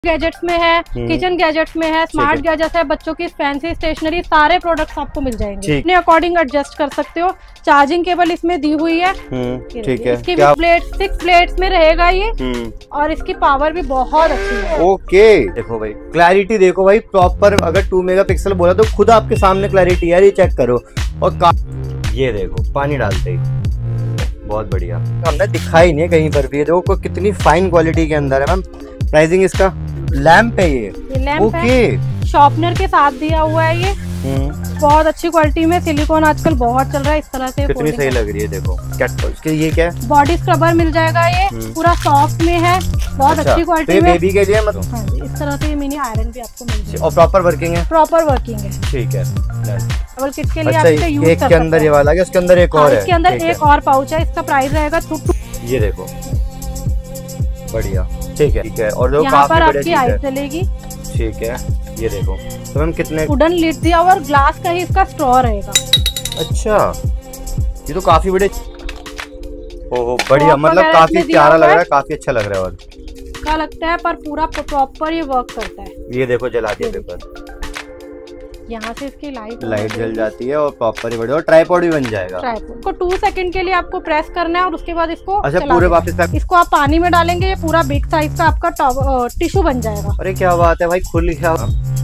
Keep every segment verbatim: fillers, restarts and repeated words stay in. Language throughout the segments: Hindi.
गैजेट्स में है, किचन गैजेट्स में है, स्मार्ट गैजेट्स है, बच्चों की फैंसी स्टेशनरी, सारे प्रोडक्ट्स आपको मिल जाएंगे। अपने अकॉर्डिंग एडजस्ट कर सकते हो। चार्जिंग केबल इसमें दी हुई है। ठीक है। इसकी प्लेट सिक्स प्लेट्स में रहेगा ये, और इसकी पावर भी बहुत अच्छी है। ओके, देखो भाई क्लैरिटी देखो भाई प्रॉपर। अगर टू मेगापिक्सल बोला तो खुद आपके सामने क्लैरिटी है, ये चेक करो। और ये देखो पानी डालते ही बहुत बढ़िया, हमने दिखाई नहीं है कहीं पर भी। ये देखो कितनी फाइन क्वालिटी के अंदर है मैम। प्राइसिंग इसका लैंप है, ये, ये लैंप ओके है, शॉर्पनर के साथ दिया हुआ है ये। बहुत अच्छी क्वालिटी में, सिलिकॉन आजकल बहुत चल रहा है। इस तरह से कितनी सही लग रही है देखो। क्या ये क्या है? बॉडी स्क्रबर मिल जाएगा, ये पूरा सॉफ्ट में है, बहुत अच्छा, अच्छी क्वालिटी में। बेबी के लिए मतलब हाँ, इस तरह से मिनी आयरन भी आपको मिल जाएगा। और प्रॉपर वर्किंग है? प्रॉपर वर्किंग है। ठीक है। डबल किट के लिए अच्छा, आप यूज एक कर के अंदर ये वाला है, उसके अंदर एक और है। इसके अंदर एक और पाउच है। इसका प्राइस रहेगा टू टू। ये देखो बढ़िया, ठीक है ठीक है। और जो यहाँ पर आपकी आई चलेगी। ठीक है, ये देखो। तो मैम कितने वुडन लिड दिया हुआ और ग्लास का ही इसका स्ट्रॉ रहेगा। अच्छा, ये तो काफी बड़े, ओहो बढ़िया, मतलब काफी प्यारा लग रहा है, काफी अच्छा लग रहा है। और क्या लगता है, पर पूरा प्रॉपर ये वर्क करता है। ये देखो जला दिया पेपर, यहाँ से इसकी लाइट लाइट जल जाती है और प्रॉपर ही बढ़िया। और ट्राइपॉड भी बन जाएगा। ट्राइपॉड को टू सेकंड के लिए आपको प्रेस करना है और उसके बाद इसको अच्छा पूरे वापस पैक। इसको आप पानी में डालेंगे, ये पूरा बिग साइज का आपका टिश्यू बन जाएगा। अरे क्या बात है भाई, खुल गया।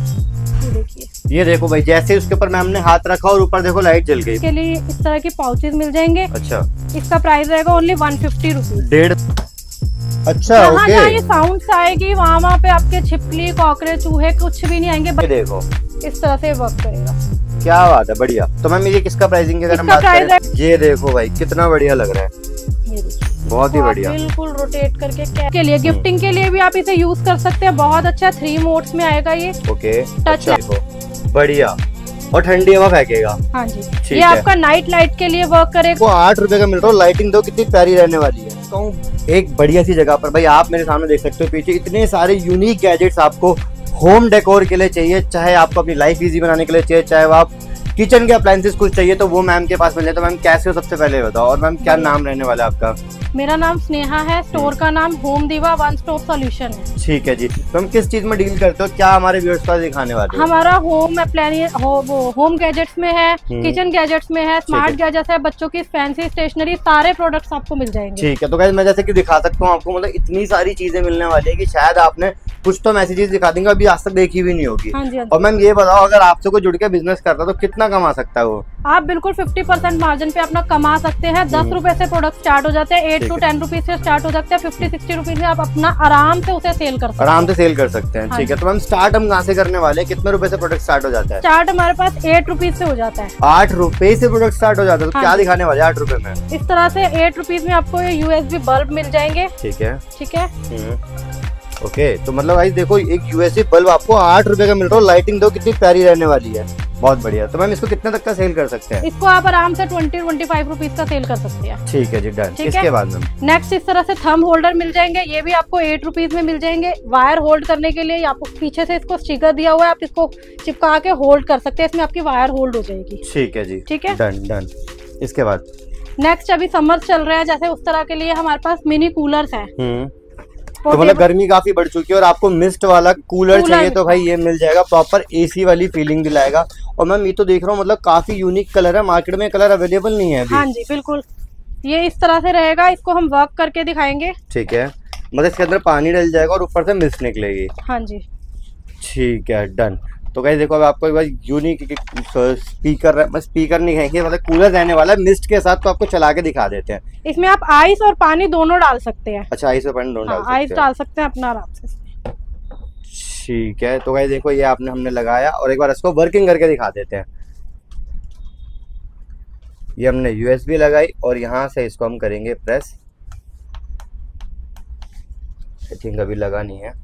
ये देखिए, ये देखो भाई, जैसे उसके ऊपर मैम ने हाथ रखा और ऊपर देखो लाइट जल गई। इसके लिए इस तरह के पाउचेज मिल जाएंगे। अच्छा, इसका प्राइस रहेगा ओनली वन फिफ्टी रुपीज। डेढ़ अच्छा, जहाँ ओके। जहाँ ये साउंड आएगी वहाँ वहाँ पे आपके छिपकली, कॉकरोच, चूहे कुछ भी नहीं आएंगे। देखो इस तरह से वर्क करेगा। क्या बात है, बढ़िया। तो मैम ये किसका प्राइसिंग है? इसका प्राइस है, ये देखो भाई कितना बढ़िया लग रहा है, ये देखिए बहुत ही बढ़िया। बिल्कुल रोटेट करके के लिए गिफ्टिंग के लिए भी आप इसे यूज कर सकते हैं। बहुत अच्छा थ्री मोड्स में आएगा ये। ओके, टच देखो बढ़िया। और ठंडी हवा फेंकेगा। हाँ जी, ये आपका नाइट लाइट के लिए वर्क करेगा। वो आठ रुपए का मिल रहा है। लाइटिंग दो कितनी प्यारी रहने वाली है। एक बढ़िया सी जगह पर भाई, आप मेरे सामने देख सकते हो पीछे इतने सारे यूनिक गैजेट्स आपको होम डेकोर के लिए चाहिए, चाहे आपको अपनी लाइफ इजी बनाने के लिए चाहिए, चाहे वो आप किचन के अप्लायंसेस कुछ चाहिए तो वो मैम के पास मिल जाए। तो मैम कैसे हो, सबसे पहले बताओ। और मैम क्या नाम रहने वाला है आपका? मेरा नाम स्नेहा है, स्टोर का नाम होम दीवा वन स्टॉप सॉल्यूशन है। ठीक है जी। तो हम किस चीज में डील करते हो, क्या हमारे व्यूअर्स को दिखाने वाले हो? हमारा होम अप्लायंस हो, होम गैजेट्स में है, किचन गैजेट्स में है, स्मार्ट गैजेट्स है, बच्चों की फैंसी स्टेशनरी, सारे प्रोडक्ट्स आपको मिल जाएंगे। ठीक है। तो गाइस मैं जैसे कि दिखा सकता हूँ आपको, मतलब इतनी सारी चीजें मिलने वाली है कि शायद आपने कुछ तो मैसेजेस दिखा देंगे अभी आज तक देखी भी नहीं होगी। हाँ जी, और मैम ये बताओ, अगर आपसे कोई जुड़ के बिजनेस करता है तो कितना कमा सकता है वो? आप बिल्कुल फिफ्टी परसेंट मार्जिन पे अपना कमा सकते हैं। दस रुपए से प्रोडक्ट स्टार्ट हो जाते हैं, एट टू टेन रुपीज से स्टार्ट हो जाते हैं, फिफ्टी सिक्सटी रुपीज से आप अपना आराम से उसे सेल कर सकते हैं। आराम से सेल कर सकते हैं। ठीक है। तो मैम स्टार्ट हम कहाँ से करने वाले हैं, कितने रुपए से प्रोडक्ट स्टार्ट हो जाता है? स्टार्ट हमारे पास एट रुपीज से हो जाता है। आठ रुपए से प्रोडक्ट स्टार्ट हो जाता है। तो क्या दिखाने वाले आठ रुपए में? इस तरह से एट रुपीज में आपको ये यूएसबी बल्ब मिल जाएंगे। ठीक है ठीक है। ओके, तो मतलब भाई देखो एक यूएसबी बल्ब आपको आठ रुपए का मिल रहा है। लाइटिंग दो कितनी प्यारी रहने वाली है, बहुत बढ़िया। तो मैम इसको कितने तक का सेल कर सकते हैं? इसको आप आराम से ट्वेंटी ट्वेंटी फाइव रुपीज का सेल कर सकते हैं। ठीक है जी, डन। इसके बाद मैम नेक्स्ट इस तरह से थंब होल्डर मिल जाएंगे। ये भी आपको एट रुपीज में मिल जाएंगे। वायर होल्ड करने के लिए आपको पीछे से इसको स्टिकर दिया हुआ है, आप इसको चिपका के होल्ड कर सकते हैं। इसमें आपकी वायर होल्ड हो जाएगी। ठीक है जी, ठीक है, डन डन। इसके बाद नेक्स्ट अभी समर चल रहा है, जैसे उस तरह के लिए हमारे पास मिनी कूलर्स है। तो मतलब गर्मी काफी बढ़ चुकी है और आपको मिस्ट वाला कूलर चाहिए तो भाई ये मिल जाएगा। प्रॉपर एसी वाली फीलिंग दिलाएगा। और मैम ये तो देख रहा हूँ मतलब काफी यूनिक कलर है, मार्केट में कलर अवेलेबल नहीं है अभी। हाँ जी बिल्कुल, ये इस तरह से रहेगा। इसको हम वर्क करके दिखाएंगे। ठीक है, मतलब इसके अंदर पानी डल जाएगा और ऊपर से मिस्ट निकलेगी। हाँ जी, ठीक है, डन। तो गाइस देखो अब आपको एक बार यूनिक स्पीकर स्पीकर नहीं कहेंगे, मतलब कूलर रहने वाला है मिस्ट के साथ। तो आपको चला के दिखा देते हैं। इसमें आप आइस और पानी दोनों डाल सकते हैं। अच्छा, आइस और पानी दोनों डाल सकते हैं। आइस डाल सकते हैं अपना आराम से। ठीक है। तो गाइस देखो ये आपने हमने लगाया और एक बार इसको वर्किंग करके दिखा देते हैं। ये हमने यूएसबी लगाई और यहाँ से इसको हम करेंगे प्रेस। आई थिंक अभी लगा नहीं है।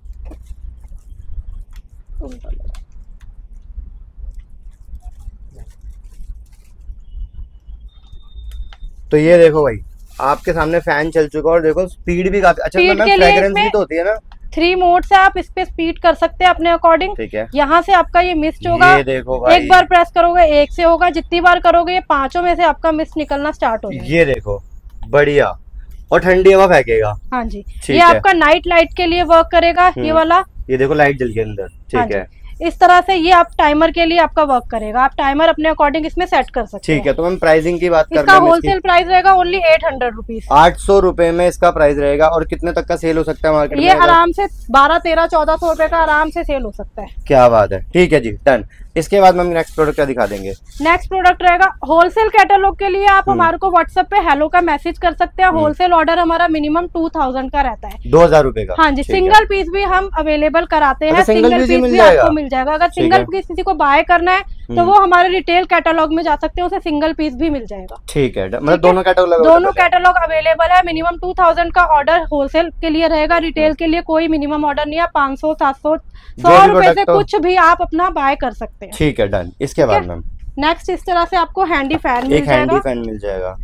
तो ये देखो भाई आपके सामने फैन चल चुका है और देखो स्पीड भी काफी अच्छा। मैम फ्रेग्रेंस भी तो होती है ना? थ्री मोड से आप इस पे स्पीड कर सकते हैं अपने अकॉर्डिंग। ठीक है। यहाँ से आपका ये मिस्ट होगा। ये देखो भाई, एक बार प्रेस करोगे एक से होगा, जितनी बार करोगे ये पांचों में से आपका मिस्ट निकलना स्टार्ट हो जाएगा। ये देखो बढ़िया। और ठंडी हवा फेंकेगा। हाँ जी, ये आपका नाइट लाइट के लिए वर्क करेगा ये वाला। ये देखो लाइट जल के अंदर, ठीक है। इस तरह से ये आप टाइमर के लिए आपका वर्क करेगा, आप टाइमर अपने अकॉर्डिंग इसमें सेट कर सकते हैं। ठीक है, तो मैम प्राइसिंग की बात इसका होलसेल प्राइस रहेगा ओनली एट हंड्रेड रुपीज, आठ सौ रुपए में इसका प्राइस रहेगा। और कितने तक का सेल हो सकता है मार्केट में? ये आराम से बारह तेरह चौदह सौ रुपए का आराम से सेल हो सकता है। क्या बात है, ठीक है जी, डन। इसके बाद मैम नेक्स्ट प्रोडक्ट क्या दिखा देंगे? नेक्स्ट प्रोडक्ट रहेगा होलसेल कैटलॉग के लिए आप हमारे को व्हाट्सएप पे हेलो का मैसेज कर सकते हैं। होलसेल ऑर्डर हमारा मिनिमम टू थाउजेंड का रहता है, दो हजार रुपए का। हाँ जी, सिंगल पीस भी हम अवेलेबल कराते हैं, सिंगल पीस भी आपको मिल जाएगा। अगर सिंगल पीस किसी को बाय करना है तो वो हमारे रिटेल कैटलॉग में जा सकते हैं, उसे सिंगल पीस भी मिल जाएगा। ठीक है, मतलब दोनों कैटलॉग दोनों कैटलॉग अवेलेबल है। मिनिमम टू थाउजेंड का ऑर्डर होलसेल के लिए रहेगा, रिटेल के लिए कोई मिनिमम ऑर्डर नहीं है। पाँच सौ सात सौ सौ रुपए से कुछ भी आप अपना बाय कर सकते हैं। ठीक है, डन। इसके बाद मैम नेक्स्ट इस तरह से आपको हैंडी फैन मिल एक हैंडी फैन मिल जाएगा।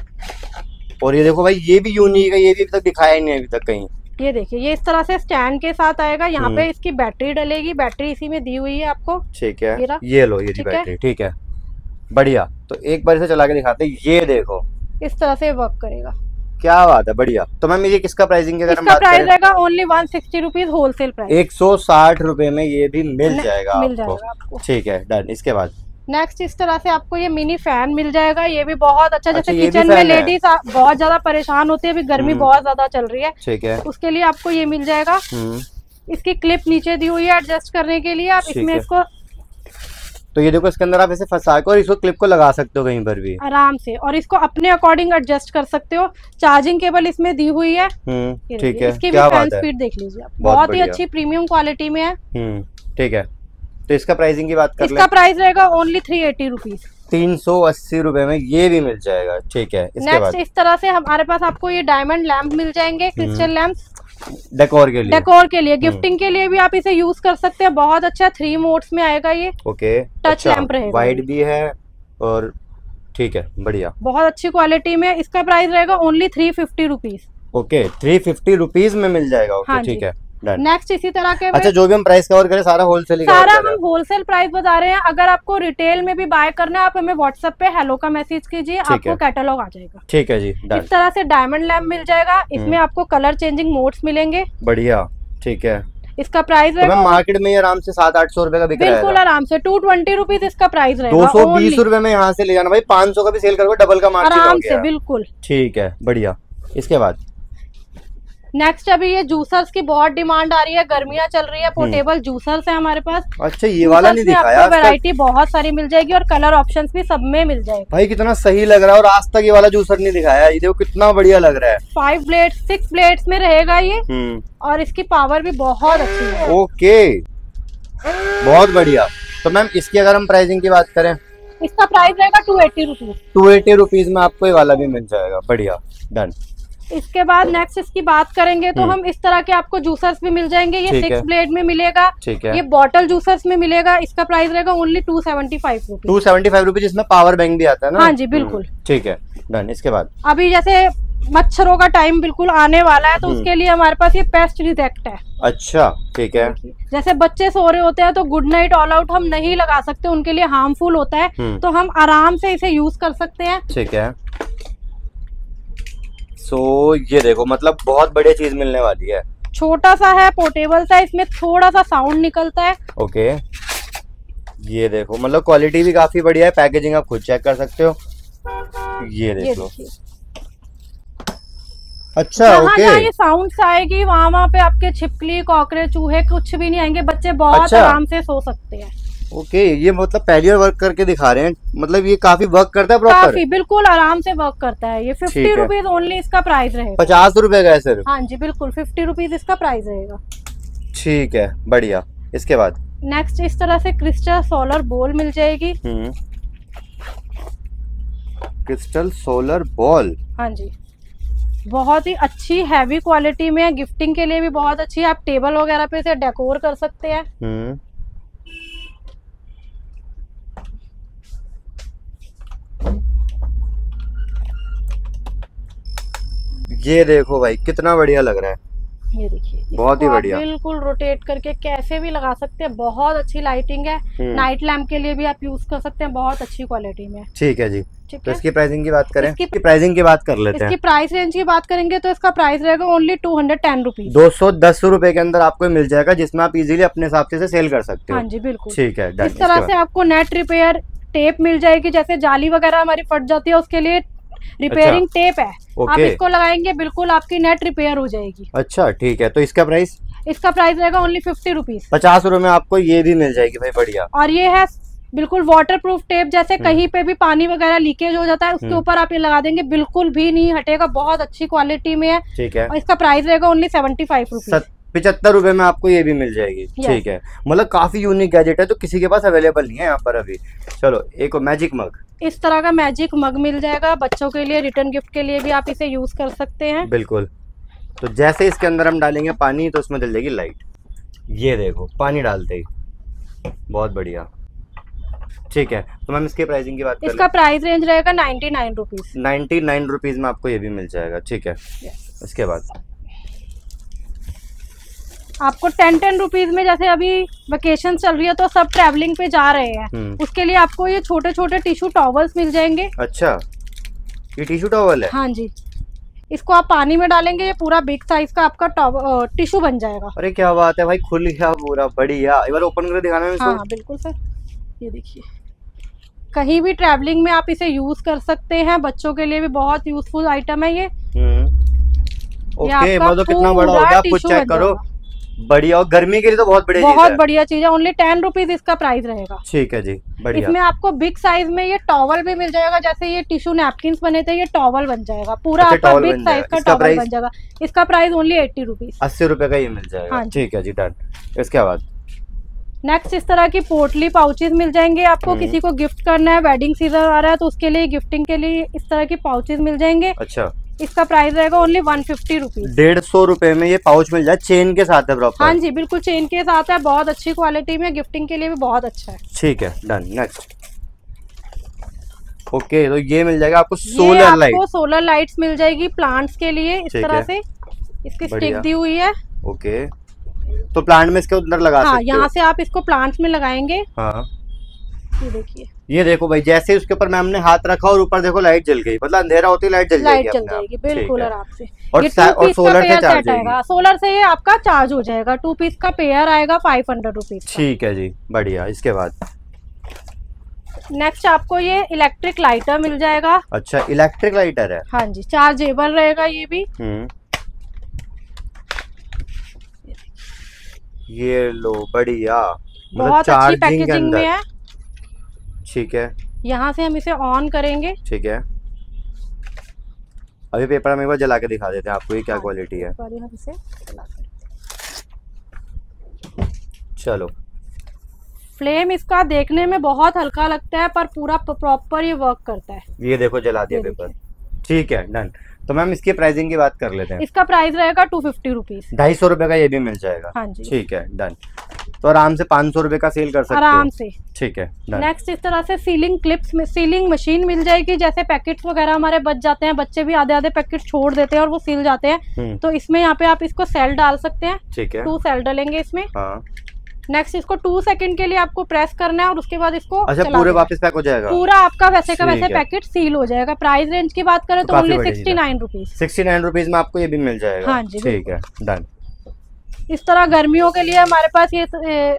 और ये देखो भाई, ये भी यूनिक है, ये भी अभी तक दिखाया ही नहीं अभी तक कहीं। ये देखिए, ये इस तरह से स्टैंड के साथ आएगा। यहाँ पे इसकी बैटरी डलेगी, बैटरी इसी में दी हुई है आपको। ठीक है, ये लो ये बैटरी, ठीक है, बढ़िया। तो एक बार इसे चला के दिखाते हैं, ये देखो इस तरह से वर्क करेगा। क्या बात है, बढ़िया। तो मैम ये किसका प्राइसिंग है? इसका प्राइस रहेगा only one sixty rupees wholesale price, एक सौ साठ रुपए में ये भी मिल जाएगा मिल जाएगा आपको। ठीक है, डन। इसके बाद नेक्स्ट इस तरह से आपको ये मिनी फैन मिल जाएगा। ये भी बहुत अच्छा, जैसे किचन में लेडीज बहुत ज्यादा परेशान होती है, अभी गर्मी बहुत ज्यादा चल रही है, ठीक है, उसके लिए आपको ये मिल जाएगा। इसकी क्लिप नीचे दी हुई है एडजस्ट करने के लिए, आप इसमें इसको, तो ये देखो इसके अंदर आप ऐसे फंसा के और इसको क्लिप को लगा सकते हो कहीं पर भी आराम से, और इसको अपने अकॉर्डिंग एडजस्ट कर सकते हो। चार्जिंग केबल इसमें दी हुई है, ठीक है। इसकी भी फैन स्पीड देख लीजिए आप, बहुत ही अच्छी प्रीमियम क्वालिटी में है। ठीक है, तो इसका प्राइसिंग की बात कर इसका प्राइस रहेगा ओनली थ्री एटी रुपीज, तीन सौ अस्सी रुपए में ये भी मिल जाएगा। ठीक है, इसके बाद इस तरह से हमारे पास आपको ये डायमंड लैंप मिल जाएंगे, क्रिस्टल लैंप डेकोर के लिए, डेकोर के लिए, गिफ्टिंग के लिए भी आप इसे यूज कर सकते हैं। बहुत अच्छा थ्री मोड्स में आएगा ये। ओके, टच अच्छा, लैंप रहेगा, वाइड भी है और ठीक है, बढ़िया, बहुत अच्छी क्वालिटी में। इसका प्राइस रहेगा only three fifty rupees. Okay, three fifty rupees में मिल जाएगा। ओके, ठीक है। नेक्स्ट इसी तरह के, अच्छा, जो भी हम प्राइस कवर करें सारा होलसेल सारा हम होलसेल प्राइस बता रहे हैं। अगर आपको रिटेल में भी बाय करना है, आप हमें व्हाट्सएप पे हेलो का मैसेज कीजिए, आपको कैटलॉग आ जाएगा। ठीक है जी, इस तरह से डायमंड लैंप मिल जाएगा, इसमें आपको कलर चेंजिंग मोड्स मिलेंगे। बढ़िया, ठीक है। इसका प्राइस तो मार्केट में आराम से सात आठ सौ रुपए का बिक रहा है, बिल्कुल आराम से टू ट्वेंटी रुपीज इसका प्राइस रहेगा। दो सौ बीस रुपए में यहाँ से ले जाना भाई, पाँच सौ का भी सेल करोगे डबल का मार्जिन आराम से, बिल्कुल। ठीक है, बढ़िया। इसके बाद नेक्स्ट अभी ये जूसर्स की बहुत डिमांड आ रही है, गर्मियां चल रही है, पोर्टेबल जूसर्स है हमारे पास। अच्छा, ये वाला नहीं दिखाया, वैरायटी बहुत सारी मिल जाएगी और कलर ऑप्शंस भी सब में मिल जाएगा। भाई कितना सही लग रहा है, और आज तक ये वाला जूसर नहीं दिखाया, ये देखो कितना बढ़िया लग रहा है। फाइव ब्लेड सिक्स ब्लेड्स में रहेगा ये, और इसकी पावर भी बहुत अच्छी है। ओके, बहुत बढ़िया। तो मैम इसकी अगर हम प्राइसिंग की बात करें, इसका प्राइस रहेगा two eighty rupees, two eighty rupees में आपको ये वाला भी मिल जाएगा। बढ़िया, डन। इसके बाद नेक्स्ट इसकी बात करेंगे तो हम इस तरह के आपको जूसर्स भी मिल जाएंगे। ये सिक्स ब्लेड में मिलेगा, ठीक है। ये बॉटल जूसर्स में मिलेगा। इसका प्राइस रहेगा only two seventy five rupees, two seventy five rupees. इसमें पावर बैंक भी आता है ना? हाँ जी, बिल्कुल। ठीक है, डन। इसके बाद अभी जैसे मच्छरों का टाइम बिल्कुल आने वाला है, तो उसके लिए हमारे पास ये पेस्ट रिजेक्ट है। अच्छा, ठीक है। जैसे बच्चे सो रहे होते हैं तो गुड नाइट ऑल आउट हम नहीं लगा सकते, उनके लिए हार्मफुल होता है, तो हम आराम से इसे यूज कर सकते हैं। ठीक है। सो so, ये देखो, मतलब बहुत बढ़िया चीज मिलने वाली है। छोटा सा है, पोर्टेबल सा, इसमें थोड़ा सा साउंड निकलता है। ओके, ये देखो, मतलब क्वालिटी भी काफी बढ़िया है, पैकेजिंग आप खुद चेक कर सकते हो। ये देख लो। अच्छा, ओके। जहाँ ये साउंड आएगी वहाँ वहाँ पे आपके छिपकली, कॉकरोच, चूहे कुछ भी नहीं आएंगे, बच्चे बहुत अच्छा। आराम से सो सकते हैं। ओके, ये मतलब पहली बार वर्क करके दिखा रहे हैं, मतलब ये काफी वर्क करता है प्रॉपर? काफी, बिल्कुल आराम से वर्क करता है। ये फिफ्टी रुपीज ओनली इसका प्राइस रहेगा। पचास रुपए का है सर? हाँ जी, बिल्कुल फिफ्टी रुपीज इसका प्राइस रहेगा। ठीक है, बढ़िया। इसके बाद नेक्स्ट इस तरह से क्रिस्टल सोलर बॉल मिल जाएगी। क्रिस्टल सोलर बॉल, हाँ जी, बहुत ही अच्छी हैवी क्वालिटी में है, गिफ्टिंग के लिए भी बहुत अच्छी है। आप टेबल वगैरह पे इसे डेकोर कर सकते हैं। ये देखो भाई, कितना बढ़िया लग रहा है। ये देखिए, बहुत ही बढ़िया, बिल्कुल रोटेट करके कैसे भी लगा सकते हैं। बहुत अच्छी लाइटिंग है, नाइट लैंप के लिए भी आप यूज कर सकते हैं, बहुत अच्छी क्वालिटी में। ठीक है जी। तो इसकी प्राइसिंग की बात करें, इसकी प्राइसिंग की बात कर लेते हैं। इसकी प्राइस रेंज की बात करेंगे तो इसका प्राइस रहेगा only two hundred ten rupees. दो सौ दस रुपए के अंदर आपको मिल जाएगा, जिसमें आप इजीली अपने हिसाब से सेल कर सकते हो। हाँ जी बिल्कुल, ठीक है। इस तरह से आपको नेट रिपेयर टेप मिल जाएगी, जैसे जाली वगैरह हमारी फट जाती है उसके लिए रिपेयरिंग अच्छा, टेप है। आप इसको लगाएंगे बिल्कुल आपकी नेट रिपेयर हो जाएगी। अच्छा ठीक है। तो इसका प्राइस, इसका प्राइस रहेगा ओनली फिफ्टी रुपीज। पचास रुपए में आपको ये भी मिल जाएगी भाई, बढ़िया। और ये है बिल्कुल वाटर प्रूफ टेप, जैसे कहीं पे भी पानी वगैरह लीकेज हो जाता है उसके ऊपर आप ये लगा देंगे, बिल्कुल भी नहीं हटेगा, बहुत अच्छी क्वालिटी में है। ठीक है। और इसका प्राइस रहेगा ओनली सेवेंटी फाइव रुपीज। पिछहत्तर रुपए में आपको ये भी मिल जाएगी। ठीक है, मतलब काफी यूनिक गैजेट है, तो किसी के पास अवेलेबल नहीं है यहाँ पर अभी। चलो एक मैजिक मग, इस तरह का मैजिक मग मिल जाएगा बच्चों के लिए, रिटर्न गिफ्ट के लिए भी आप इसे यूज कर सकते हैं। बिल्कुल। तो जैसे इसके अंदर हम डालेंगे पानी तो उसमें जल जाएगी लाइट। ये देखो पानी डालते ही, बहुत बढ़िया। ठीक है। तो मैम इसके प्राइसिंग की बात करें, इसका प्राइस रेंज रहेगा ninety nine rupees. Ninety nine rupees में आपको ये भी मिल जाएगा। ठीक है। इसके बाद आपको टेन टेन रुपीज में, जैसे अभी वेकेशन चल रही है तो सब ट्रैवलिंग पे जा रहे हैं, उसके लिए आपको ये छोटे छोटे टिश्यू टॉवल्स मिल जाएंगे। अच्छा, ये टिश्यू टॉवल है? हाँ जी, इसको आप पानी में डालेंगे, ये पूरा बिग साइज का आपका टिश्यू बन जाएगा। अरे क्या बात है भाई, खुल गया पूरा, बढ़िया। एक बार ओपन करके दिखाना है। हाँ बिल्कुल सर, ये देखिए, कहीं भी ट्रैवलिंग में आप इसे यूज कर सकते हैं, बच्चों के लिए भी बहुत यूजफुल आइटम है ये। ओके, मतलब कितना बड़ा हो गया, आप खुद चेक करो, बढ़िया। और गर्मी के लिए तो बहुत बढ़िया, बहुत बढ़िया चीज है। ओनली टेन रुपीज इसका प्राइस रहेगा। ठीक है जी, बढ़िया। इसमें आपको बिग साइज में ये टॉवल भी मिल जाएगा, जैसे ये टिश्यू नैपकिन बने थे, ये टॉवल बन जाएगा पूरा। अच्छा, आपका बिग साइज का टॉवल बन जाएगा। इसका प्राइस ओनली एट्टी रुपीज, अस्सी रुपए का ये मिल जाएगा। ठीक है जी, डन। इसके बाद नेक्स्ट इस तरह की पोटली पाउचेस मिल जाएंगे आपको, किसी को गिफ्ट करना है, वेडिंग सीजन आ रहा है तो उसके लिए गिफ्टिंग के लिए इस तरह की पाउचेस मिल जाएंगे। अच्छा, इसका प्राइस रहेगा ओनली वन फिफ्टी रुपीज। डेढ़ सौ रुपए में ये पाउच मिल जाए, चेन के साथ है प्रॉपर। हाँ जी बिल्कुल, चेन के साथ है, बहुत अच्छी क्वालिटी में, गिफ्टिंग के लिए भी बहुत अच्छा है। ठीक है, डन। नेक्स्ट ओके, तो ये मिल जाएगा आपको सोलर लाइट। आपको सोलर लाइट्स मिल जाएगी प्लांट्स के लिए, इस तरह से इसकी स्टिक दी हुई है। ओके, तो प्लांट में इसके अंदर लगा हाँ, सकते हो। यहाँ से आप इसको प्लांट्स में लगाएंगे। हाँ, ये देखिए, ये देखो भाई, जैसे उसके ऊपर मैम ने हाथ रखा और ऊपर देखो लाइट जल गई, मतलब अंधेरा होती लाइट जल लाइट जल जाएगी बिल्कुल आराम से। और, ये और सोलर से चार्ज आएगा, सोलर से ये आपका चार्ज हो जाएगा। टू पीस का पेयर आएगा फाइव हंड्रेड रुपीज। ठीक है जी, बढ़िया। इसके बाद नेक्स्ट आपको ये इलेक्ट्रिक लाइटर मिल जाएगा। अच्छा, इलेक्ट्रिक लाइटर है? हाँ जी, चार्जेबल रहेगा ये भी। ये लो, बढ़िया, बहुत अच्छी पैकेजिंग में है। ठीक है, यहाँ से हम इसे ऑन करेंगे। ठीक है, अभी पेपर हम एक बार जला के दिखा देते हैं आपको ये क्या क्वालिटी है। हम इसे चलो, फ्लेम इसका देखने में बहुत हल्का लगता है पर पूरा प्रॉपर ये वर्क करता है। ये देखो जला दिया पेपर। ठीक है, डन। तो मैम इसकी प्राइसिंग की बात कर लेते हैं। इसका प्राइस रहेगा टू फिफ्टी रुपीज, ढाई सौ रुपए का ये भी मिल जाएगा। हाँ जी, ठीक है, डन। तो आराम से पाँच सौ रुपए का सेल कर सकते हो आराम से। ठीक है, डन। नेक्स्ट इस तरह से सीलिंग क्लिप्स में सीलिंग मशीन मिल जाएगी। जैसे पैकेट्स वगैरह हमारे बच जाते हैं, बच्चे भी आधे आधे पैकेट छोड़ देते हैं और वो सील जाते हैं, तो इसमें यहाँ पे आप इसको सेल डाल सकते हैं। ठीक है, टू सेल डालेंगे इसमें। हाँ। नेक्स्ट इसको टू सेकंड के लिए आपको प्रेस करना है और उसके बाद इसको अच्छा पूरे वापस पैक हो जाएगा, पूरा आपका वैसे का वैसे पैकेट सील हो जाएगा। प्राइस रेंज की बात करें तो only sixty nine rupees sixty nine rupees में आपको ये भी मिल जाएगा। हाँ जी, ठीक है, डन। इस तरह गर्मियों के लिए हमारे पास ये ए,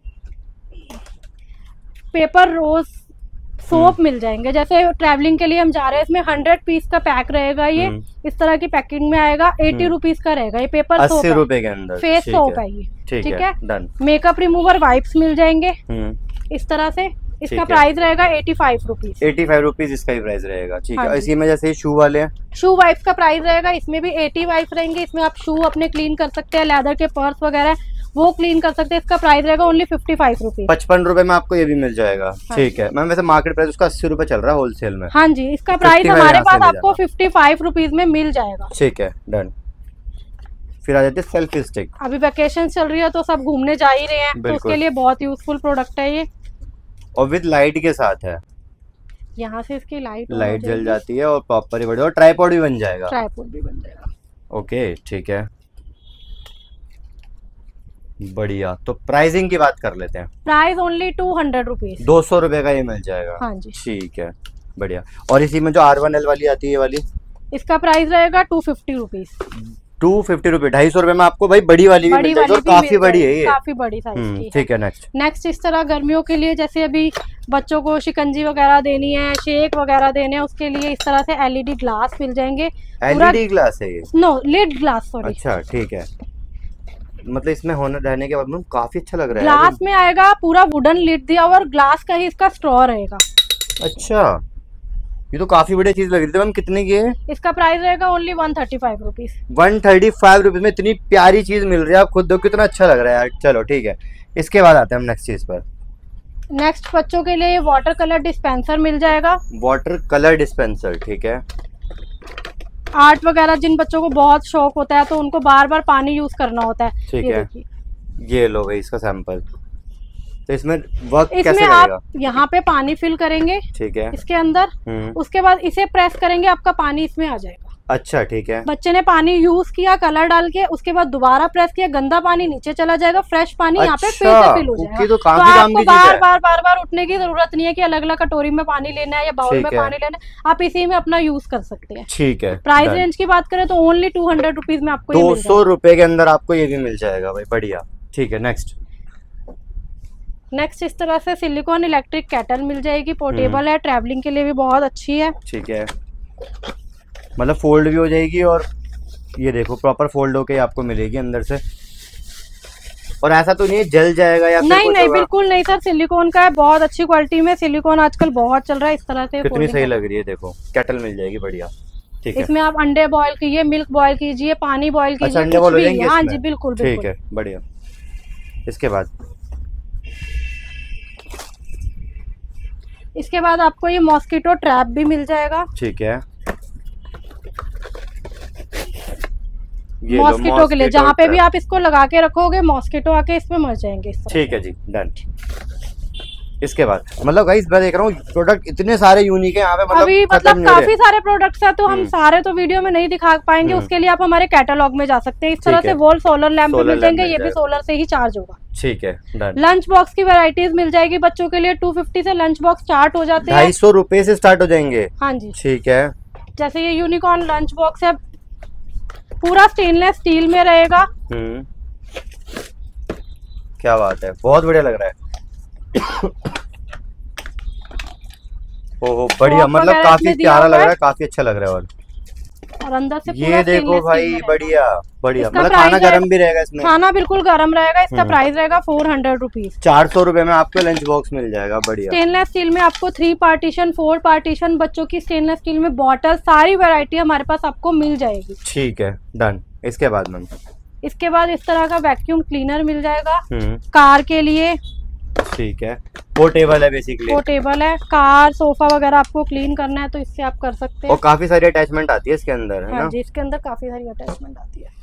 पेपर रोज सोप मिल जाएंगे। जैसे ट्रैवलिंग के लिए हम जा रहे हैं, इसमें हंड्रेड पीस का पैक रहेगा। ये इस तरह की पैकिंग में आएगा, एटी रुपीज का रहेगा। ये पेपर सोप अस्सी रुपए के अंदर फेस सोप है ये। ठीक है, डन। मेकअप रिमूवर वाइप्स मिल जाएंगे इस तरह से। इसका प्राइस रहेगा eighty five rupees eighty five rupees इसका ही प्राइस रहेगा। ठीक है, इसी में जैसे शू वाले हैं, शू वाइप्स का प्राइस रहेगा, इसमें भी एटी वाइप्स रहेंगे। इसमें आप शू अपने क्लीन कर सकते हैं, लेदर के पर्स वगैरह वो क्लीन कर सकते हैं। इसका प्राइस रहेगा ओनली फिफ्टी फाइव रुपीज पचपन रुपए में आपको ये भी मिल जाएगा। ठीक है मैम, वैसे मार्केट प्राइस उसका अस्सी रुपए चल रहा है होलसेल में। हाँ जी, इसका प्राइस हमारे पास आपको फिफ्टी फाइव रुपीज में मिल जाएगा। ठीक है, डन। फिर आ जाते हैं सेल्फी स्टिक। अभी वेकेशन चल रही है तो सब घूमने जा ही रहे हैं, तो उसके लिए बहुत यूजफुल प्रोडक्ट है ये, और विद लाइट के साथ है। यहाँ से इसकी लाइट लाइट जल जाती है और प्रॉपर ही बढ़िया, और ट्राइपॉड भी बन जाएगा। ट्राइपॉड भी बन जाएगा। ओके, ठीक है, बढ़िया। तो प्राइसिंग की बात कर लेते हैं। Price only two hundred rupees, दो सौ रुपए का ये मिल जाएगा। हाँ जी, ठीक है, बढ़िया। और इसी में जो आर वन एल वाली आती है ये वाली, इसका प्राइस रहेगा two fifty rupees. Two fifty रुपए, ढाई सौ रुपए में आपको भाई बड़ी वाली भी बड़ी मिल जाएगी और काफी बड़ी है ये, काफी बड़ी साइज की। ठीक है। नेक्स्ट नेक्स्ट इस तरह गर्मियों के लिए जैसे अभी बच्चों को शिकंजी वगैरह देनी है, शेक वगैरह देने हैं, उसके लिए इस तरह से एलईडी ग्लास मिल जाएंगे। एलईडी ग्लास है ये? No, lid glass, sorry. अच्छा ठीक है, मतलब इसमें होने रहने के बाद काफी अच्छा लग रहा है। ग्लास में आएगा, पूरा वुडन लिड दिया और ग्लास का ही इसका स्ट्रॉ रहेगा। अच्छा, ये तो काफी बढ़िया चीज लग रही थी मैम। कितने की है? इसका प्राइस रहेगा only one thirty five rupees. One thirty five rupees में इतनी प्यारी चीज मिल रही है, आप खुद देखो कितना अच्छा लग रहा है यार। चलो ठीक है, इसके बाद आते हैं हम नेक्स्ट चीज पर। नेक्स्ट बच्चों के लिए वाटर कलर डिस्पेंसर मिल जाएगा। वाटर कलर डिस्पेंसर, ठीक है। आर्ट वगैरह जिन बच्चों को बहुत शौक होता है तो उनको बार बार पानी यूज करना होता है, ठीक ये है। ये लो भाई इसका सैंपल। तो इसमें वर्क इसमें कैसे आप करेगा? यहाँ पे पानी फिल करेंगे, ठीक है, इसके अंदर। उसके बाद इसे प्रेस करेंगे, आपका पानी इसमें आ जाएगा। अच्छा ठीक है। बच्चे ने पानी यूज किया कलर डाल के, उसके बाद दोबारा प्रेस किया, गंदा पानी नीचे चला जाएगा, फ्रेश पानी यहाँ पे फिर से फिल हो जाएगा। तो, तो आपको बार बार बार बार उठने की जरूरत नहीं है कि अलग अलग कटोरी में पानी लेना है या बाउल में पानी लेना है, आप इसी में अपना यूज कर सकते हैं। ठीक है। प्राइस रेंज की बात करें तो ओनली टू हंड्रेड रुपीज में आपको दो सौ रुपए के अंदर आपको ये भी मिल जाएगा भाई, बढ़िया। ठीक है, नेक्स्ट नेक्स्ट इस तरह से सिलिकॉन इलेक्ट्रिक केटल मिल जाएगी, पोर्टेबल है, ट्रैवलिंग के लिए भी बहुत अच्छी है। ठीक है, मतलब फोल्ड भी हो जाएगी और ये देखो प्रॉपर फोल्ड होके आपको मिलेगी अंदर से। और ऐसा तो नहीं जल जाएगा या नहीं नहीं, नहीं बिल्कुल नहीं सर, सिलिकॉन का है, बहुत अच्छी क्वालिटी में। सिलिकॉन आजकल बहुत चल रहा है। इस तरह से कितनी सही लग रही है, देखो केटल मिल जाएगी, बढ़िया। ठीक है, इसमें आप अंडे बॉईल कीजिए, मिल्क बॉईल कीजिए, पानी बॉईल कीजिए, अंडे बॉईल हो जाएंगे? हाँ जी बिल्कुल। ठीक है, बढ़िया। इसके बाद इसके बाद आपको ये मॉस्किटो ट्रैप भी मिल जाएगा। ठीक है, मॉस्किटो के लिए जहाँ पे भी आप इसको लगा के रखोगे मॉस्किटो आके इसमें मर जाएंगे। ठीक है जी, डन। इसके बाद मतलब गाइस मैं देख रहा हूँ प्रोडक्ट इतने सारे यूनिक है यहाँ पे, मतलब अभी मतलब काफी सारे प्रोडक्ट्स है तो हम सारे तो वीडियो में नहीं दिखा पाएंगे। उसके लिए आप हमारे कैटलॉग में जा सकते हैं। इस तरह से वॉल सोलर लैंप भी मिल जाएंगे, ये भी सोलर से ही चार्ज होगा। ठीक है, डन। लंच बॉक्स की वैरायटीज मिल जाएगी बच्चों के लिए। टू फिफ्टी से लंच बॉक्स स्टार्ट हो जाते हैं, ढाई सौ रुपए से स्टार्ट हो जाएंगे। हाँ जी, ठीक है। जैसे ये यूनिकॉर्न लंच बॉक्स है, पूरा स्टेनलेस स्टील में रहेगा। हम्म, क्या बात है, बहुत बढ़िया लग रहा है। ओहो बढ़िया, मतलब काफी प्यारा लग रहा है, काफी अच्छा लग रहा है। और और अंदर से ये देखो भाई, बढ़िया बढ़िया, मतलब खाना गर्म भी रहेगा इसमें। खाना बिल्कुल गर्म रहेगा। इसका प्राइस रहेगा फोर हंड्रेड रुपीज। चार सौ रुपए में आपको लंच बॉक्स मिल जाएगा, बढ़िया। स्टेनलेस स्टील में आपको थ्री पार्टीशन, फोर पार्टीशन, बच्चों की स्टेनलेस स्टील में बॉटल, सारी वैरायटी हमारे पास आपको मिल जाएगी। ठीक है, डन। इसके बाद मैम इसके बाद इस तरह का वैक्यूम क्लीनर मिल जाएगा कार के लिए। ठीक है, पोर्टेबल है बेसिकली। पोर्टेबल है, कार सोफा वगैरह आपको क्लीन करना है तो इससे आप कर सकते हैं। और काफी सारी अटैचमेंट आती है इसके अंदर, है ना? हाँ जी, इसके अंदर काफी सारी अटैचमेंट आती है।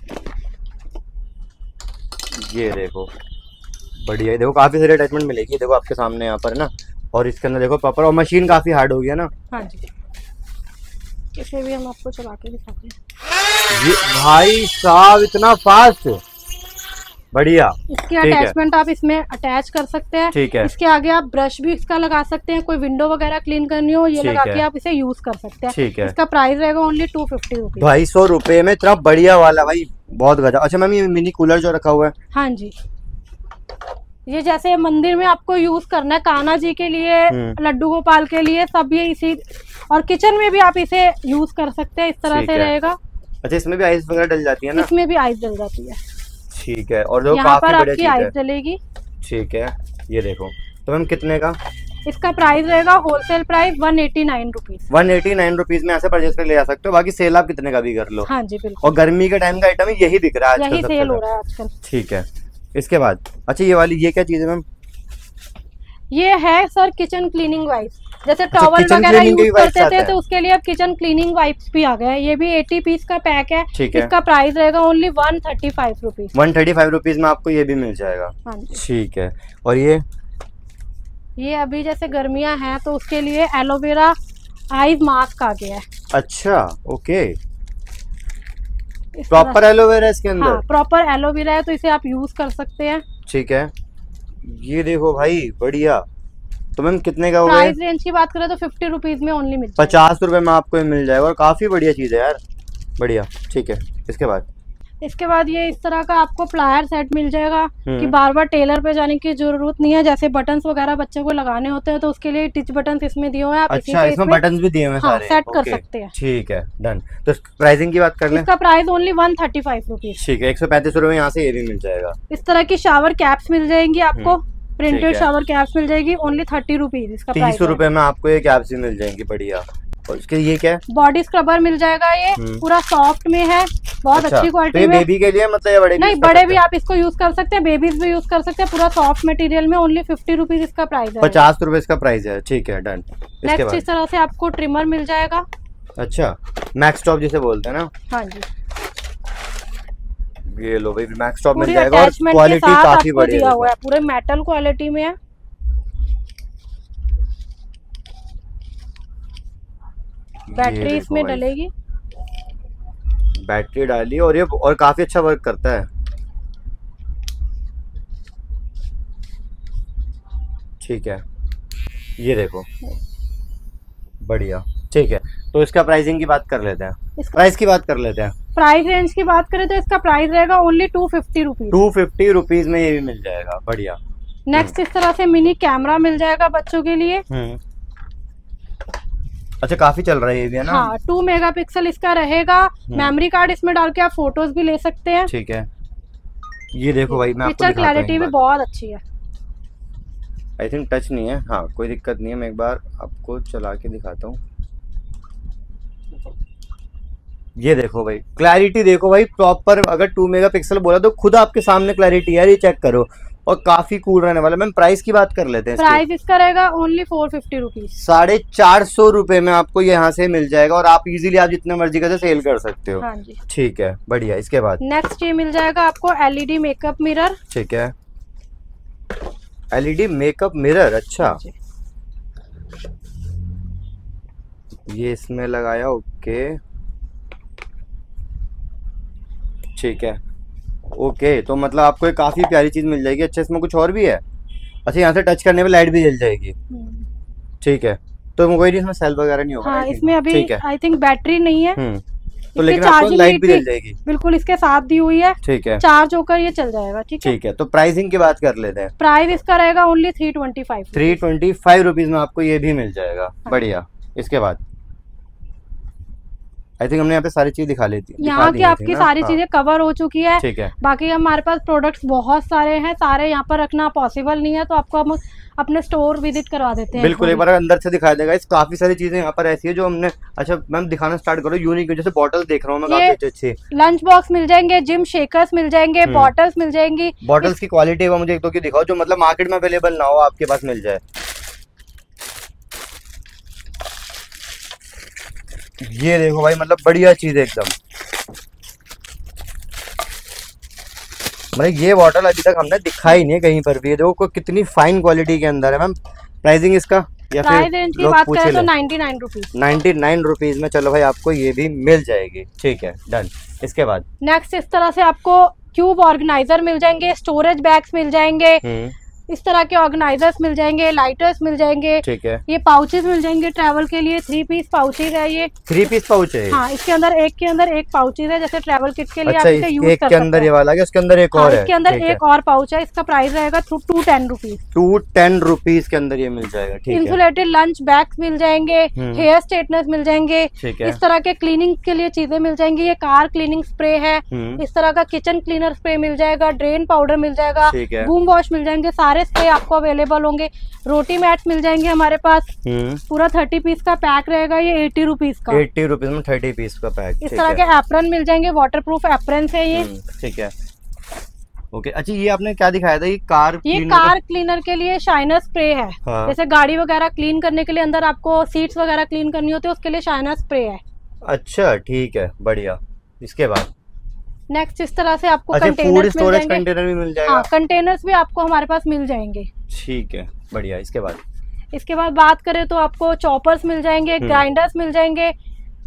ये देखो बढ़िया है, देखो काफी सारी अटैचमेंट मिलेगी, देखो आपके सामने यहाँ पर ना। और इसके अंदर देखो प्रॉपर, और मशीन काफी हार्ड होगी है ना? हाँ जी, इसे भी हम आपको चला के दिखाते हैं। ये भाई साहब इतना फास्ट, बढ़िया। इसकी अटैचमेंट आप इसमें अटैच कर सकते हैं। ठीक है। इसके आगे आप ब्रश भी इसका लगा सकते हैं, कोई विंडो वगैरह क्लीन करनी हो ये लगा के आप इसे यूज कर सकते हैं। ठीक है। इसका प्राइस रहेगा ओनली टू फिफ्टी रुपीज। ढाई सौ रुपए में इतना बढ़िया वाला भाई, बहुत गजब। अच्छा मैम, ये मिनी कूलर जो रखा हुआ है? हाँ जी, ये जैसे मंदिर में आपको यूज करना है, कान्हा जी के लिए, लड्डू गोपाल के लिए, सब ये इसी। और किचन में भी आप इसे यूज कर सकते हैं, इस तरह से रहेगा। अच्छा, इसमें भी आइस वगैरह डल जाती है ना? इसमें भी आइस डल जाती है। ठीक है, और जो यहाँ पर आपकी आइस डलेगी। ठीक है, ये देखो। तो मैम कितने का? इसका प्राइस रहेगा wholesale price one eighty nine rupees. One eighty nine rupees में ऐसे परचेज कर ले जा सकते हो, बाकी सेल आप कितने का भी कर लो। हाँ जी बिल्कुल। और गर्मी के टाइम का आइटम यही दिख रहा है आजकल, यही सेल हो रहा है आजकल। ठीक है, इसके बाद अच्छा ये वाली, ये क्या चीज है मैम? ये है सर किचन क्लीनिंग वाइप्स। जैसे टॉवल वगैरह यूज करते थे तो उसके लिए अब किचन क्लीनिंग वाइप्स भी आ गए हैं। ये भी अस्सी पीस का पैक है। इसका प्राइस रहेगा only one thirty five rupees. One thirty five rupees में आपको ये भी मिल जाएगा। हाँ जी, ठीक है। और ये ये अभी जैसे गर्मियां हैं तो उसके लिए एलोवेरा आईज मास्क आ गया है। अच्छा, ओके, प्रॉपर एलोवेरा इसके अंदर? हाँ, प्रॉपर एलोवेरा है तो इसे आप यूज कर सकते हैं। ठीक है, ये देखो भाई बढ़िया, तो मैम कितने का होगा? प्राइस रेंज की बात करें तो फिफ्टी रुपीज में ओनली मिल पचास रुपए में आपको ये मिल जाएगा और काफी बढ़िया चीज है यार, बढ़िया। ठीक है, इसके बाद इसके बाद ये इस तरह का आपको प्लायर सेट मिल जाएगा कि बार बार टेलर पे जाने की जरूरत नहीं है। जैसे बटन्स वगैरह बच्चे को लगाने होते हैं तो उसके लिए टिच बटन्स इसमें दिए हुए हैं। आप अच्छा, इसमें बटन्स भी दिए हुए हैं सारे, सेट कर सकते हैं। ठीक है, डन। तो प्राइसिंग की बात कर लें। इसका price only one thirty five rupees. ठीक है, एक सौ पैंतीस रुपए में यहाँ से ये भी मिल जाएगा। इस तरह की शावर कैप्स मिल जाएंगी आपको, प्रिंटेड शावर कैप्स मिल जाएगी ओनली थर्टी रुपीज। इसका तीस रुपए में आपको ये कैप्स भी मिल जाएंगी, बढ़िया। और इसके ये क्या है? बॉडी स्क्रबर मिल जाएगा, ये पूरा सॉफ्ट में है, बहुत अच्छा, अच्छी क्वालिटी तो में। बेबी के लिए मतलब ये बड़े नहीं, बड़े भी आप इसको यूज कर सकते हैं, बेबीज भी यूज कर सकते हैं। पूरा सॉफ्ट मटेरियल में ओनली फिफ्टी रुपीज इसका प्राइस है। पचास रुपए इसका प्राइस है। ठीक है, डन। नेक्स्ट इस तरह से आपको ट्रिमर मिल जाएगा। अच्छा, मैक्स टॉप जिसे बोलते हैं ना। हाँ जी, ये लो भाई, मैक्स टॉप मिल जाएगा और क्वालिटी काफी बढ़िया हुआ है, पूरे मेटल क्वालिटी में है। बैटरी इसमें डलेगी, बैटरी डाली और ये और काफी अच्छा वर्क करता है। ठीक है, ये देखो, बढ़िया। ठीक है, तो इसका प्राइसिंग की बात कर लेते हैं, प्राइस की बात कर लेते हैं। प्राइस रेंज की बात करें तो इसका प्राइस रहेगा only two fifty rupees. Two fifty rupees में ये भी मिल जाएगा, बढ़िया। नेक्स्ट इस तरह से मिनी कैमरा मिल जाएगा बच्चों के लिए। अच्छा, काफी चल रहा है ये भी, है ना। हाँ, टू मेगापिक्सल इसका रहेगा। मेमोरी कार्ड इसमें डाल के आप फोटोज भी ले सकते हैं। ठीक है, ये देखो भाई, मैं आपको पिक्चर क्लैरिटी भी बहुत अच्छी है। आई थिंक टच नहीं है, हाँ कोई दिक्कत नहीं है। मैं एक बार आपको चला के दिखाता हूँ। ये देखो भाई, क्लैरिटी देखो भाई, प्रॉपर। अगर टू मेगापिक्सल बोला तो खुद आपके सामने क्लैरिटी है, ये चेक करो। और काफी कूल रहने वाला। मैम प्राइस की बात कर लेते हैं। प्राइस इसका रहेगा ओनली फोर फिफ्टी रुपीज। साढ़े चार सौ रुपए में आपको यहाँ से मिल जाएगा और आप इजीली आप जितने मर्जी का सेल कर सकते हो। हाँ जी, ठीक है, बढ़िया। इसके बाद नेक्स्ट ये मिल जाएगा आपको एलईडी मेकअप मिरर। ठीक है, एलईडी मेकअप मिरर। अच्छा, ये इसमें लगाया, ओके ठीक है, ओके। तो मतलब आपको एक काफी प्यारी चीज मिल जाएगी। अच्छा, इसमें कुछ और भी है? अच्छा, यहाँ से टच करने पे लाइट भी जल जाएगी। ठीक है, तो कोई नहीं, इसमें सेल वगैरह नहीं होगा। हाँ, इसमें अभी आई थिंक बैटरी नहीं है, तो लेकिन आपको लाइट भी जल जाएगी। बिल्कुल इसके साथ दी हुई है। ठीक है, चार्ज होकर ये चल जाएगा। ठीक है, ठीक है। तो प्राइसिंग की बात कर लेते हैं। प्राइस इसका रहेगा only three twenty five. Three twenty five rupees में आपको ये भी मिल जाएगा। बढ़िया। इसके बाद आई थिंक हमने यहाँ पे सारी चीज दिखा लेती है। यहाँ की आपकी सारी हाँ। चीजें कवर हो चुकी है। ठीक है, बाकी हमारे पास प्रोडक्ट्स बहुत सारे हैं, सारे यहाँ पर रखना पॉसिबल नहीं है, तो आपको हम अपने स्टोर विजिट करवा देते हैं। बिल्कुल, एक बार अंदर से दिखा देगा। इस काफी सारी चीजें यहाँ पर ऐसी है जो हमने। अच्छा मैम, दिखाना स्टार्ट करो। यूनिक जैसे बॉटल देख रहा हूँ मैं, काफी अच्छी अच्छी। लंच बॉक्स मिल जाएंगे, जिम शेकर्स मिल जाएंगे, बॉटल्स मिल जाएंगी। बॉटल्स की क्वालिटी मुझे एक दो की दिखाओ जो मतलब मार्केट में अवेलेबल ना हो, आपके पास मिल जाए। ये देखो भाई, मतलब बढ़िया चीज है एकदम। मतलब ये बॉटल अभी तक हमने दिखाई नहीं कहीं पर भी। देखो कितनी फाइन क्वालिटी के अंदर है। मैम प्राइसिंग इसका या फिर रेंज की बात करें तो ninety nine rupees. Ninety nine rupees में चलो भाई, आपको ये भी मिल जाएगी। ठीक है, डन। इसके बाद नेक्स्ट इस तरह से आपको क्यूब ऑर्गेनाइजर मिल जाएंगे, स्टोरेज बैग्स मिल जाएंगे, इस तरह के ऑर्गेनाइजर्स मिल जाएंगे, लाइटर्स मिल जाएंगे। ठीक है, ये पाउचेस मिल जाएंगे ट्रैवल के लिए। थ्री पीस पाउचेज है ये। थ्री पीस पाउच है? हाँ, इसके अंदर एक के अंदर एक पाउचेज है, जैसे ट्रैवल किट के लिए अच्छा, आप इसे यूज एक कर के अंदर ये वाला है, इसके अंदर एक और है। इसके अंदर एक और पाउच है। इसका प्राइस रहेगा two ten rupees. Two ten rupees के अंदर ये मिल जाएगा। ठीक है, इंसुलेटेड लंच बैग्स मिल जाएंगे, हेयर स्ट्रेटनर्स मिल जाएंगे, इस तरह के क्लीनिंग के लिए चीजें मिल जाएंगी। ये कार क्लीनिंग स्प्रे है, इस तरह का किचन क्लीनर स्प्रे मिल जाएगा, ड्रेन पाउडर मिल जाएगा, बूम वॉश मिल जाएंगे। सारे स्प्रे आपको अवेलेबल होंगे। रोटी मैट्स मिल जाएंगे हमारे पास। पूरा थर्टी पीस का पैक रहेगा, ये एटी रुपीज का। एटी रुपीज में थर्टी पीस का पैक। इस तरह के एप्रन मिल जाएंगे, वाटरप्रूफ एप्रन है ये। ठीक है, ओके। अच्छा, ये आपने क्या दिखाया था? ये कार ये कार क्लीनर के लिए शाइनर स्प्रे है। हाँ। जैसे गाड़ी वगैरह क्लीन करने के लिए, अंदर आपको सीट्स वगैरह क्लीन करनी होती है, उसके लिए शाइनर स्प्रे है। अच्छा, ठीक है, बढ़िया। इसके बाद नेक्स्ट इस तरह से आपको अच्छा, कंटेनर्स मिल जाएंगे। कंटेनर भी मिल जाएगा। हाँ, कंटेनर्स भी आपको हमारे पास मिल जाएंगे। ठीक है, बढ़िया। इसके बाद इसके बाद बात करें तो आपको चॉपर्स मिल जाएंगे, ग्राइंडर्स मिल जाएंगे,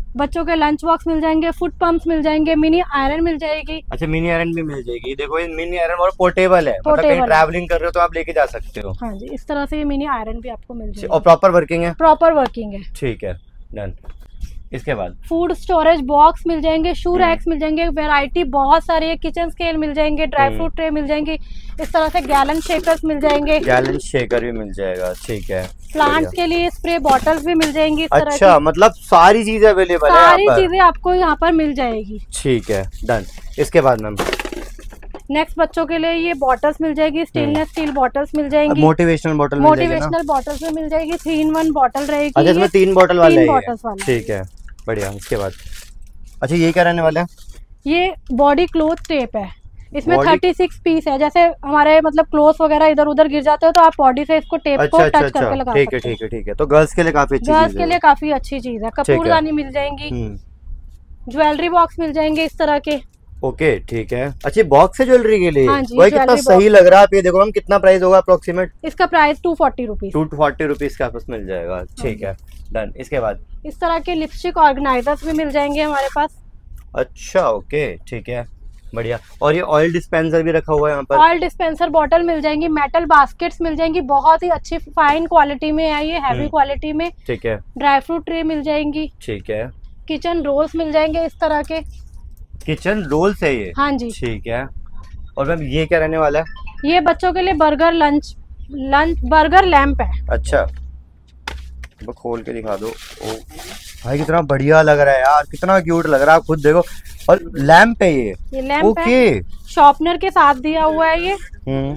बच्चों के लंच बॉक्स मिल जाएंगे, फुट पंप्स मिल जाएंगे, मिनी आयरन मिल जाएगी। अच्छा, मिनी आयरन भी मिल जाएगी। देखो ये मिनी आयरन और पोर्टेबल है, मतलब कहीं ट्रैवलिंग कर रहे हो तो आप लेके जा सकते हो। हाँ जी, इस तरह से ये मिनी आयरन भी आपको मिल जाएगी। और प्रॉपर वर्किंग है? प्रॉपर वर्किंग है। ठीक है, डन। इसके बाद फूड स्टोरेज बॉक्स मिल जाएंगे, शू रैक्स मिल जाएंगे, वैरायटी बहुत सारी है, किचन स्केल मिल जाएंगे, ड्राई फ्रूट ट्रे मिल जाएंगे, इस तरह से गैलन शेकर्स मिल जाएंगे। गैलन शेकर भी मिल जाएगा, ठीक है। प्लांट्स के लिए स्प्रे बॉटल्स भी मिल जाएंगी इस तरह अच्छा, मतलब सारी चीजें अवेलेबल है, सारी चीजें आपको यहाँ पर मिल जाएगी। ठीक है, डन। इसके बाद मैम नेक्स्ट बच्चों के लिए ये बॉटल्स मिल जाएगी, स्टेनलेस स्टील बॉटल्स मिल जाएंगी, मोटिवेशनल बॉटल मोटिवेशनल बॉटल्स में मिल जाएगी, थ्री इन वन बॉटल रहेगी। अच्छा, इसमें तीन बॉटल वाला है, ठीक है, बढ़िया। इसके बाद अच्छा, ये क्या रहने वाला है? ये बॉडी क्लोथ टेप है, इसमें छत्तीस पीस है। जैसे हमारे मतलब क्लोथ वगैरह इधर उधर गिर जाते हो तो आप बॉडी से इसको टेप अच्छा, को अच्छा, टच अच्छा, करके लगा सकते हैं। ठीक है, ठीक है। तो गर्ल्स के लिए काफी अच्छी गर्ल्स के लिए काफी अच्छी चीज है। कपूरदानी मिल जाएंगी, ज्वेलरी बॉक्स मिल जाएंगे इस तरह के। ओके, ठीक है। अच्छी बॉक्स है ज्वेलरी के लिए। हाँ जी, वही कितना सही लग रहा है। आप ये देखो हम, कितना प्राइस होगा अप्रोक्सीमेट? इसका price two forty rupees two forty rupees के आपस मिल जाएगा, ठीक है, डन। इसके बाद इस तरह के लिपस्टिक ऑर्गेनाइजर्स भी मिल जाएंगे हमारे पास। अच्छा, ओके, ठीक है, बढ़िया। और ये ऑयल डिस्पेंसर भी रखा हुआ है यहाँ पर। ऑयल डिस्पेंसर बॉटल मिल जाएंगी, मेटल बास्केट्स मिल जाएंगी, बहुत ही अच्छी फाइन क्वालिटी में है ये, हैवी क्वालिटी में। ठीक है। ड्राई फ्रूट ट्रे मिल जाएंगी, ठीक है। किचन रोल्स मिल जाएंगे इस तरह के। किचन रोल्स है ये? हाँ जी, ठीक है। और मैम ये क्या रहने वाला है? ये बच्चों के लिए burger lunch lunch burger lamp है। अच्छा, तो खोल के दिखा दो। ओ भाई, कितना बढ़िया लग रहा है यार, कितना क्यूट लग रहा है, आप खुद देखो। और लैंप है ये? ये लैंप है, शॉर्पनर के साथ दिया हुआ है ये। हम्म,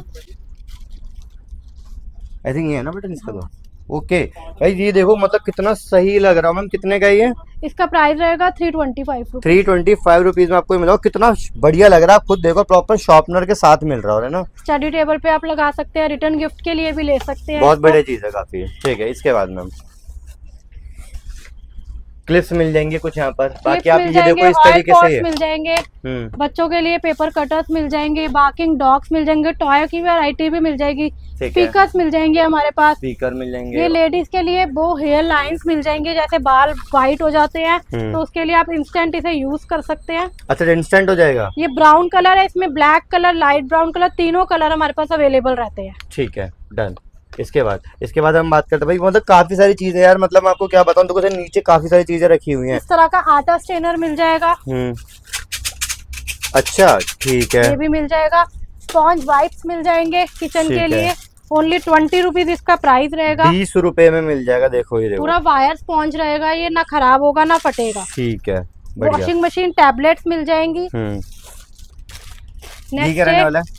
आई थिंक ये है ना बटन इसका। तो ओके भाई, ये देखो मतलब कितना सही लग रहा है। मैम कितने का ये? इसका प्राइस रहेगा three twenty five three twenty five rupees में आपको मिला। कितना बढ़िया लग रहा है, आप खुद देखो, प्रॉपर शॉर्पनर के साथ मिल रहा है ना। स्टडी टेबल पे आप लगा सकते हैं, रिटर्न गिफ्ट के लिए भी ले सकते हैं। बहुत बढ़िया चीज है काफी, ठीक है। इसके बाद मैम क्लिप्स मिल जाएंगे कुछ यहाँ पर। बाकी आप ये देखो इस तरीके से मिल जाएंगे, बच्चों के लिए पेपर कटर्स मिल जाएंगे, बार्किंग डॉग्स मिल जाएंगे, टॉय की वैरायटी भी मिल जाएगी, स्पीकर्स मिल जाएंगे हमारे पास, स्पीकर मिल जाएंगे। ये लेडीज के लिए वो हेयर लाइंस मिल जाएंगे, जैसे बाल व्हाइट हो जाते हैं तो उसके लिए आप इंस्टेंट इसे यूज कर सकते हैं। अच्छा, इंस्टेंट हो जाएगा। ये ब्राउन कलर है, इसमें black colour, light brown colour, तीनों कलर हमारे पास अवेलेबल रहते हैं। ठीक है, डन। इसके बाद इसके बाद हम बात करते हैं भाई, मतलब काफी सारी चीजें यार, मतलब आपको क्या बताऊं, तो नीचे काफी सारी चीजें रखी हुई हैं। इस तरह का आटा स्ट्रेनर मिल जाएगा। हम्म, अच्छा, ठीक है, ये भी मिल जाएगा। स्पॉन्ज वाइप्स मिल जाएंगे किचन के लिए, ओनली ट्वेंटी रुपीज इसका प्राइस रहेगा। बीस रुपए में मिल जाएगा। देखो ये देखो, पूरा वायर स्पॉन्ज रहेगा, ये ना खराब होगा ना फटेगा। ठीक है, वॉशिंग मशीन टैबलेट्स मिल जाएंगी। नेक्स्ट क्या रहने वाला है?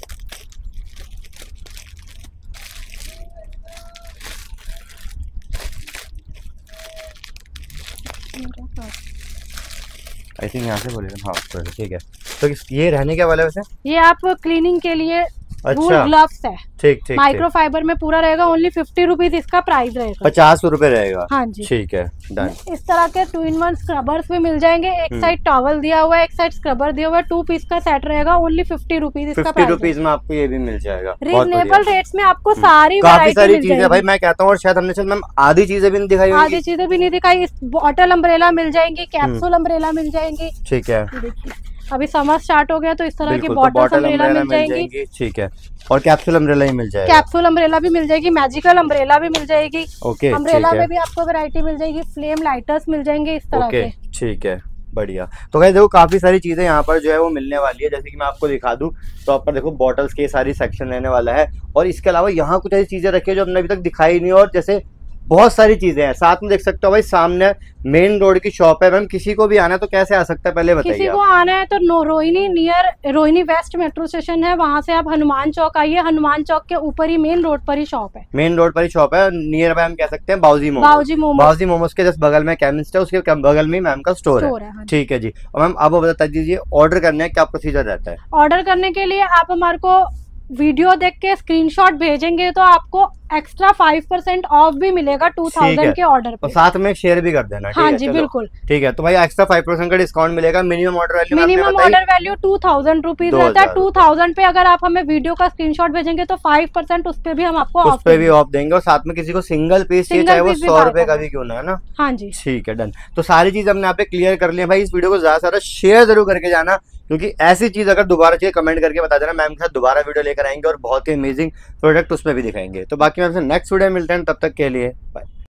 आई थिंक यहाँ से बोलेगा। हाँ, ठीक है। तो ये रहने क्या वाला है वैसे? ये आप क्लीनिंग के लिए अच्छा, ग्लव्स है, ठीक ठीक, माइक्रोफाइबर में पूरा रहेगा, ओनली फिफ्टी रुपीज इसका प्राइस रहेगा। पचास रुपए रहेगा। हाँ जी, ठीक है, डन। इस तरह के टू इन वन स्क्रबर्स भी मिल जाएंगे, एक साइड टॉवल दिया हुआ है, एक साइड स्क्रबर दिया हुआ है, टू पीस का सेट रहेगा, ओनली फिफ्टी रुपीज इसका फिफ्टी रुपीज में आपको ये भी मिल जाएगा। रीजनेबल रेट्स में आपको सारी काफी सारी चीजें भाई मैं कहता हूँ। और शायद हमने मैम आधी चीजें भी नहीं दिखाई, आधी चीजें भी नहीं दिखाई। बॉटल अम्ब्रेला मिल जाएंगी, कैप्सूल अम्ब्रेला मिल जाएंगी। ठीक है, अभी समर स्टार्ट हो गया तो इस तरह की बॉटल अम्ब्रेला मिल जाएंगी। ठीक है, और कैप्सूल अम्ब्रेला ही मिल जाएगा। कैप्सूल अम्ब्रेला भी मिल जाएगी, मैजिकल अम्ब्रेला भी मिल जाएगी। ओके, अम्ब्रेला में भी आपको वैरायटी मिल जाएगी, फ्लेम लाइटर्स मिल जाएंगे इस तरह के। ठीक है, बढ़िया। तो गाइस देखो काफी सारी चीजें यहाँ पर जो है वो मिलने वाली है। जैसे कि मैं आपको दिखा दूं तो आप पर देखो बॉटल्स के सारी सेक्शन रहने वाला है। और इसके अलावा यहाँ कुछ ऐसी चीजें रखी है जो हमने अभी तक दिखाई नहीं। और जैसे बहुत सारी चीजें हैं साथ में, देख सकते हो भाई सामने मेन रोड की शॉप है। मैम किसी को भी आना है तो कैसे आ सकता है पहले बताइए। किसी को आना है तो Rohini near Rohini west metro station है, वहाँ से आप हनुमान चौक आइए। हनुमान चौक के ऊपर ही मेन रोड पर ही शॉप है। मेन रोड पर ही शॉप है। नियर बाय हम कह सकते हैं बाउजी मोमोज। बाउजी मोमोज बाउजी मोमोज के जस्ट बगल में केमिस्ट है, उसके बगल में मैम का स्टोर है। ठीक है जी। और मैम आप बता दीजिए ऑर्डर करने का क्या प्रोसीजर रहता है? ऑर्डर करने के लिए आप हमारे को वीडियो देख के स्क्रीनशॉट भेजेंगे तो आपको एक्स्ट्रा फाइव परसेंट ऑफ भी मिलेगा टू थाउजेंड के ऑर्डर पे। साथ में शेयर भी कर देना। हाँ जी बिल्कुल ठीक है। तो भाई एक्स्ट्रा फाइव परसेंट का डिस्काउंट मिलेगा। Minimum order value minimum order value two thousand rupees रहता है। टू थाउजेंड पे अगर आप हमें वीडियो का स्क्रीनशॉट भेजेंगे तो फाइव परसेंट उस पे भी हम आपको उस पे भी ऑफ देंगे। और साथ में किसी को सिंगल पीस चाहिए चाहे वो सौ रुपए का भी क्यों ना, है ना। हाँ जी ठीक है डन। तो सारी चीज हमने यहाँ पे क्लियर कर ली है भाई। इस वीडियो को ज्यादा से ज्यादा शेयर जरूर करके जाना, क्योंकि ऐसी चीज अगर दोबारा चाहिए कमेंट करके बता देना, मैम के साथ दोबारा वीडियो लेकर आएंगे और बहुत ही अमेजिंग प्रोडक्ट उसमें भी दिखाएंगे। तो बाकी मैं आपसे नेक्स्ट वीडियो मिलते हैं, तब तक के लिए बाय।